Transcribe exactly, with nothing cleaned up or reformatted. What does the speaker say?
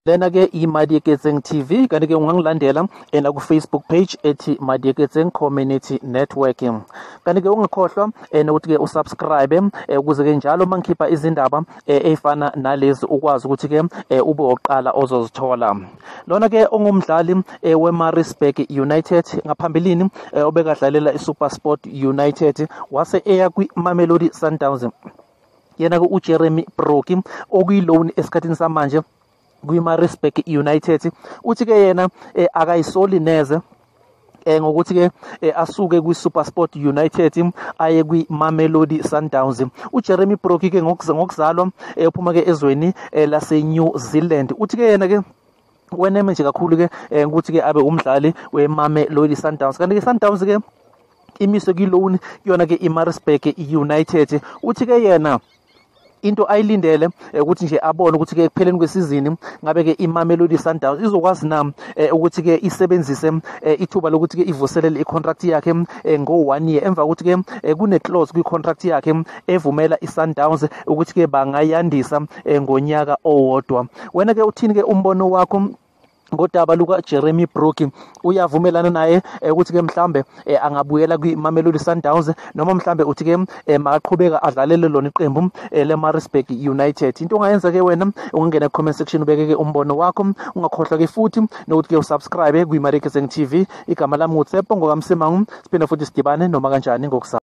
Lena ke iMadieketseng T V, kanti ke ungangilandela ena ku Facebook page ethi Madieketseng Community Network. Kanti ke ungakhohlwa ukuthi ke usubscribe ukuze ke njalo mangikhipha izindaba ezifana nalezi ukwazi ukuthi ke ube oqala ozozithola. Lona ke ongumdlali weMaritzburg United ngaphambilini obekadlalela iSuperSport United wase eya kwiMamelodi Sundowns. Yena ke uJeremy Brockie okuyiloan esikhathini samanje kwiMaritzburg United uthi ke yena akayisoli neze eh ngokuthi ke asuke kwiSuperSport United aye kwiMamelodi Sundowns. uJeremy Brockie ke ngokuzalwa uphuma ke ezweni lase New Zealand. Uthi ke yena ke weneme nje kakhulu ke ukuthi ke abe umdlali weMamelodi Sundowns. Kanti ke Sundowns ke imise kiloan yona ke iMaritzburg United. Uthi ke yena into ayilindele ukuthi nje abone ukuthi ke ekupheleni kwesizini ngabe ke iMamelodi Sundowns izokwazi na ukuthi ke isebenzise ithuba lokuthi ke ivuselele icontract yakhe ngo one year emva ukuthi ke kune clause kwicontract yakhe evumela iSundowns ukuthi ke bangayandisa ngonyaka owodwa. Wena ke uthini ke umbono wakho ngodaba luka Jeremy Brockie? Uyavumelana naye ukuthi ke mhlambe angabuyela kwiMamelodi Sundowns noma mhlambe uthi ke maqhubeka adlalele lona iqembu leMaritzburg United? Into ongayenza ke wena ungangena ku-comment section ubeke ke umbono wakho, ungakhohlwa ke futhi nokuthi ke usubscribe kwiMadieketseng T V. Igama lami nguTsepo ngokamsemangu, siphinde futhi sidibane noma kanjani ngokusasa.